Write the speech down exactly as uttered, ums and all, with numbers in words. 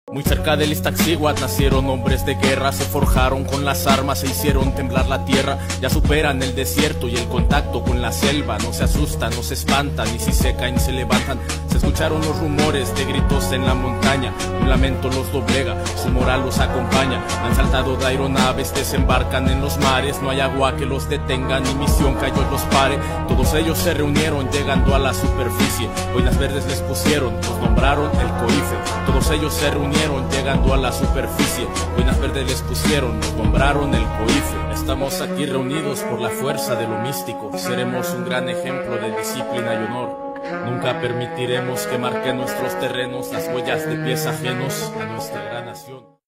Muy cerca del Iztaccíhuatl nacieron hombres de guerra, se forjaron con las armas, se hicieron temblar la tierra. Ya superan el desierto y el contacto con la selva, no se asustan, no se espantan, y si se caen se levantan. Se escucharon los rumores de gritos en la montaña, un lamento los doblega, su moral los acompaña. Han saltado de aeronaves, desembarcan en los mares, no hay agua que los detenga, ni misión que a ellos los pare. Todos ellos se reunieron llegando a la superficie, boinas verdes les pusieron, los nombraron el Coife. Todos ellos se reunieron llegando a la superficie, boinas verdes les pusieron, nos nombraron el Coife. Estamos aquí reunidos por la fuerza de lo místico, seremos un gran ejemplo de disciplina y honor. Nunca permitiremos que marquen nuestros terrenos las huellas de pies ajenos a nuestra gran nación.